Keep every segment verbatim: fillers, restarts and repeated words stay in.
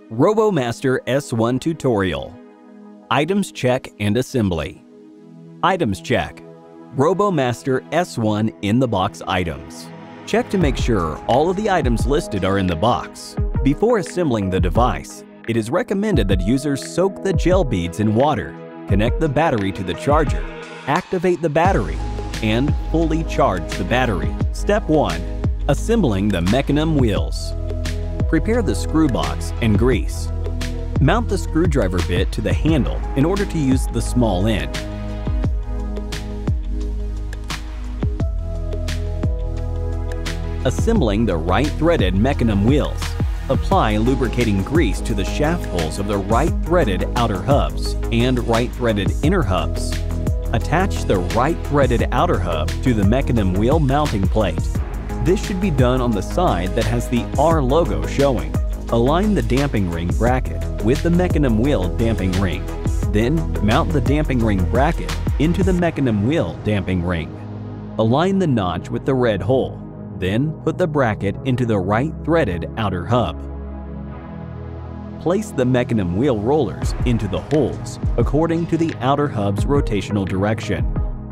RoboMaster S one Tutorial. Items check and assembly. Items check. RoboMaster S one in the box items. Check to make sure all of the items listed are in the box. Before assembling the device, it is recommended that users soak the gel beads in water, connect the battery to the charger, activate the battery, and fully charge the battery. Step one. Assembling the mechanism wheels. Prepare the screw box and grease. Mount the screwdriver bit to the handle in order to use the small end. Assembling the right threaded mechanism wheels. Apply lubricating grease to the shaft holes of the right threaded outer hubs and right threaded inner hubs. Attach the right threaded outer hub to the mechanism wheel mounting plate. This should be done on the side that has the R logo showing. Align the damping ring bracket with the mechanism wheel damping ring. Then mount the damping ring bracket into the mechanism wheel damping ring. Align the notch with the red hole. Then put the bracket into the right threaded outer hub. Place the mechanism wheel rollers into the holes according to the outer hub's rotational direction.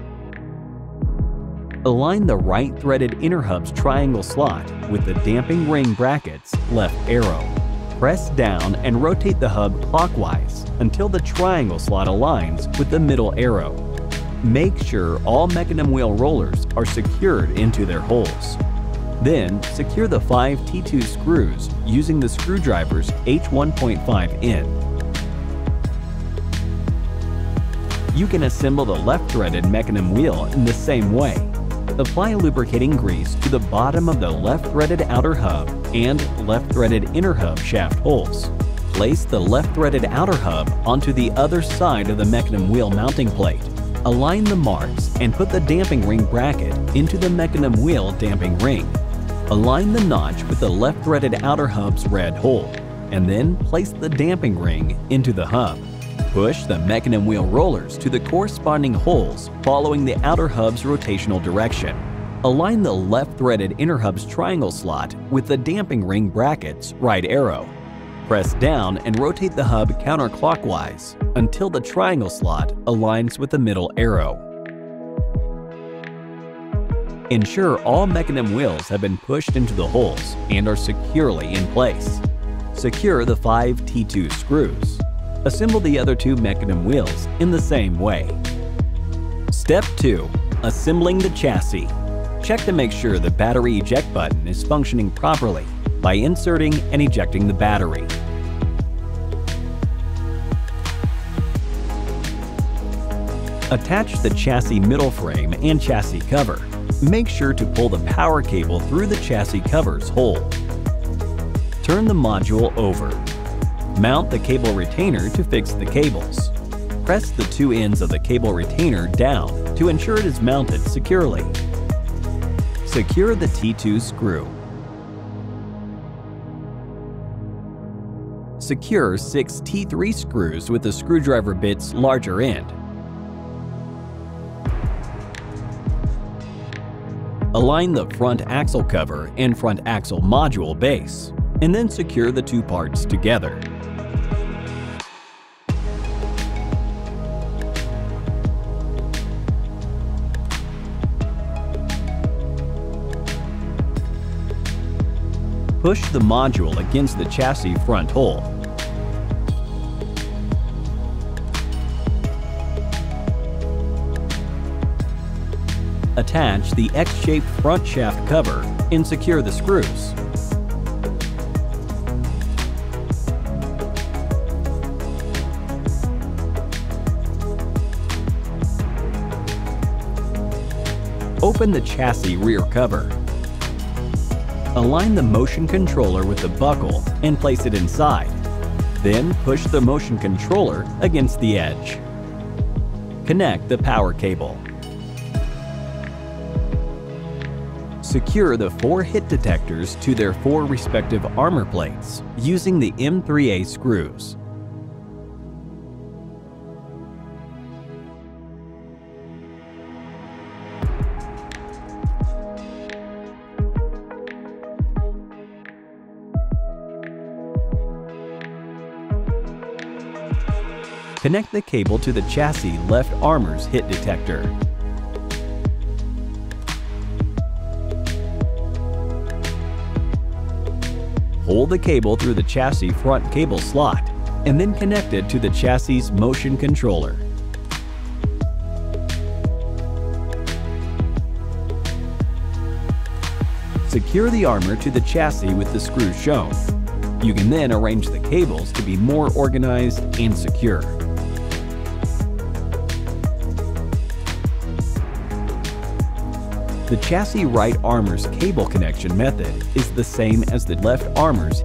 Align the right threaded inner hub's triangle slot with the damping ring bracket's left arrow. Press down and rotate the hub clockwise until the triangle slot aligns with the middle arrow. Make sure all mechanism wheel rollers are secured into their holes. Then, secure the five T two screws using the screwdriver's H one point five end. You can assemble the left-threaded mechanism wheel in the same way. Apply lubricating grease to the bottom of the left-threaded outer hub and left-threaded inner hub shaft holes. Place the left-threaded outer hub onto the other side of the mechanism wheel mounting plate. Align the marks and put the damping ring bracket into the mechanism wheel damping ring. Align the notch with the left-threaded outer hub's red hole, and then place the damping ring into the hub. Push the mechanism wheel rollers to the corresponding holes following the outer hub's rotational direction. Align the left-threaded inner hub's triangle slot with the damping ring bracket's right arrow. Press down and rotate the hub counterclockwise until the triangle slot aligns with the middle arrow. Ensure all mechanism wheels have been pushed into the holes and are securely in place. Secure the five T two screws. Assemble the other two mechanism wheels in the same way. Step two. Assembling the chassis. Check to make sure the battery eject button is functioning properly by inserting and ejecting the battery. Attach the chassis middle frame and chassis cover. Make sure to pull the power cable through the chassis cover's hole. Turn the module over. Mount the cable retainer to fix the cables. Press the two ends of the cable retainer down to ensure it is mounted securely. Secure the T two screw. Secure six T three screws with the screwdriver bit's larger end. Align the front axle cover and front axle module base, and then secure the two parts together. Push the module against the chassis front hole. Attach the X-shaped front shaft cover and secure the screws. Open the chassis rear cover. Align the motion controller with the buckle and place it inside. Then push the motion controller against the edge. Connect the power cable. Secure the four hit detectors to their four respective armor plates using the M three A screws. Connect the cable to the chassis left armor's hit detector. Pull the cable through the chassis front cable slot, and then connect it to the chassis motion controller. Secure the armor to the chassis with the screws shown. You can then arrange the cables to be more organized and secure. The chassis right armor's cable connection method is the same as the left armor's.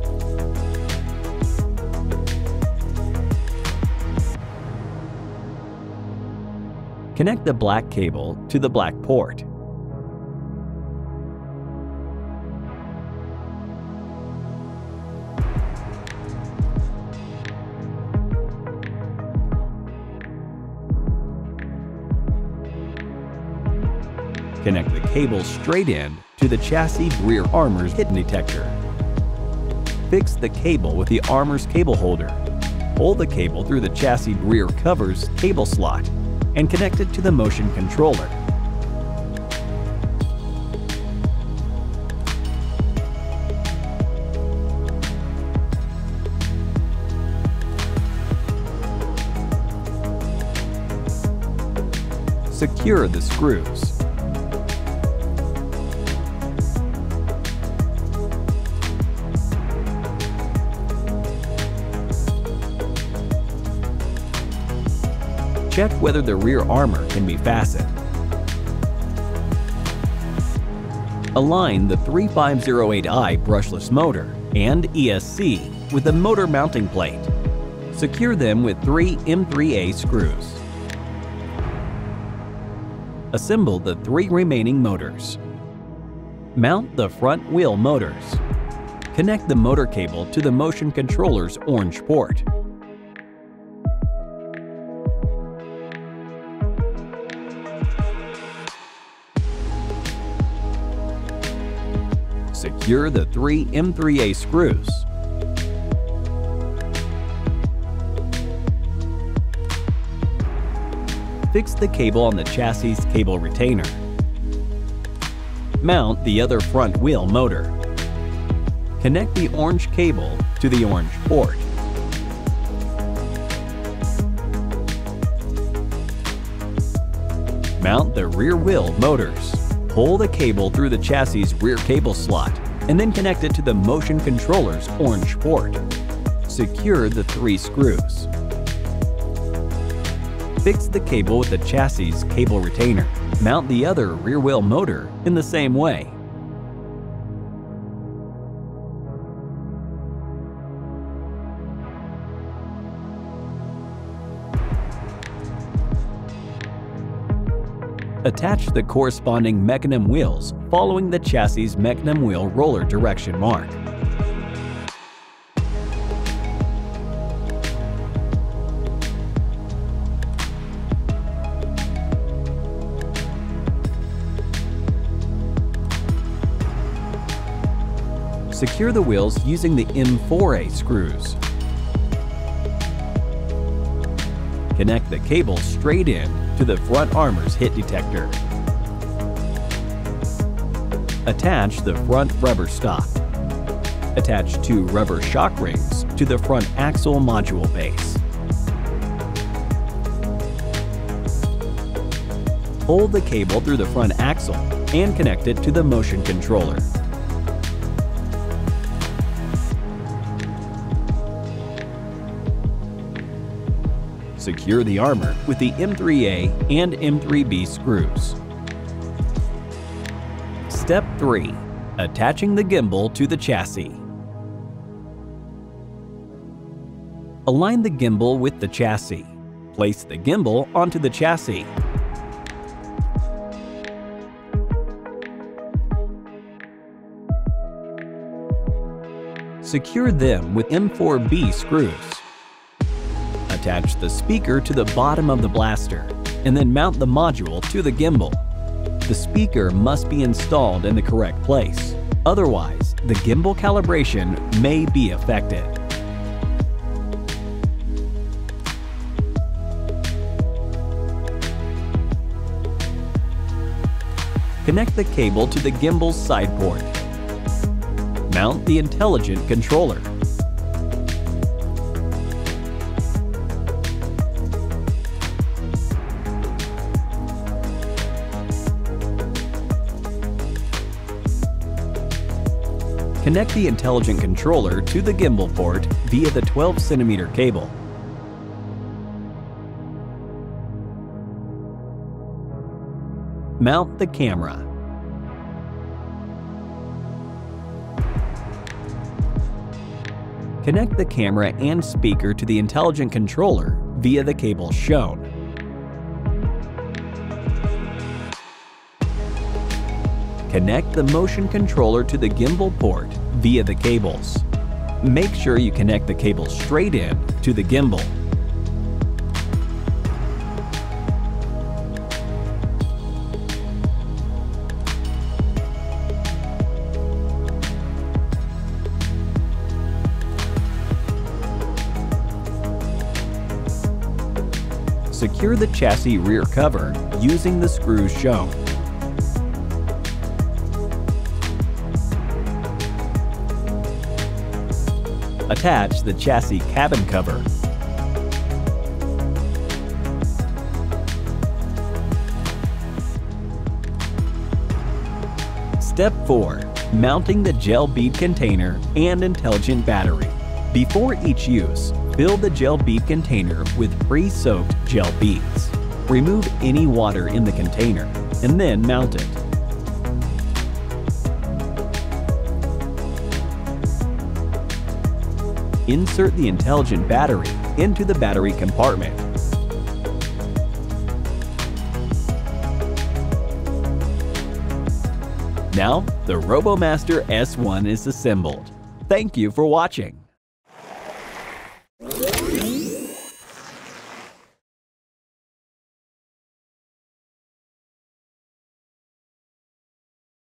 Connect the black cable to the black port. Connect the cable straight in to the chassis rear armor's hit detector. Fix the cable with the armor's cable holder. Pull the cable through the chassis rear cover's cable slot and connect it to the motion controller. Secure the screws. Check whether the rear armor can be fastened. Align the three five zero eight i brushless motor and E S C with the motor mounting plate. Secure them with three M three A screws. Assemble the three remaining motors. Mount the front wheel motors. Connect the motor cable to the motion controller's orange port. Secure the three M three A screws. Fix the cable on the chassis cable retainer. Mount the other front wheel motor. Connect the orange cable to the orange port. Mount the rear wheel motors. Pull the cable through the chassis rear cable slot and then connect it to the motion controller's orange port. Secure the three screws. Fix the cable with the chassis cable retainer. Mount the other rear wheel motor in the same way. Attach the corresponding mechanism wheels following the chassis mechanism wheel roller direction mark. Secure the wheels using the M four A screws. Connect the cable straight in to the front armor's hit detector. Attach the front rubber stop. Attach two rubber shock rings to the front axle module base. Pull the cable through the front axle and connect it to the motion controller. Secure the armor with the M three A and M three B screws. Step three. Attaching the gimbal to the chassis. Align the gimbal with the chassis. Place the gimbal onto the chassis. Secure them with M four B screws. Attach the speaker to the bottom of the blaster, and then mount the module to the gimbal. The speaker must be installed in the correct place. Otherwise, the gimbal calibration may be affected. Connect the cable to the gimbal's side port. Mount the intelligent controller. Connect the intelligent controller to the gimbal port via the twelve centimeter cable. Mount the camera. Connect the camera and speaker to the intelligent controller via the cable shown. Connect the motion controller to the gimbal port via the cables. Make sure you connect the cable straight in to the gimbal. Secure the chassis rear cover using the screws shown. Attach the chassis cabin cover. Step four. Mounting the gel bead container and intelligent battery. Before each use, fill the gel bead container with pre-soaked gel beads. Remove any water in the container and then mount it. Insert the intelligent battery into the battery compartment. Now, the RoboMaster S one is assembled. Thank you for watching.